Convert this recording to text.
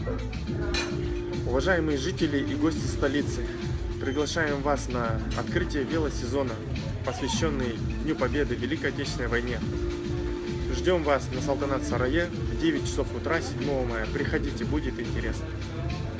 Уважаемые жители и гости столицы, приглашаем вас на открытие велосезона, посвященный Дню Победы в Великой Отечественной войне. Ждем вас на Салтанат-сарае в 9 часов утра 7 мая. Приходите, будет интересно.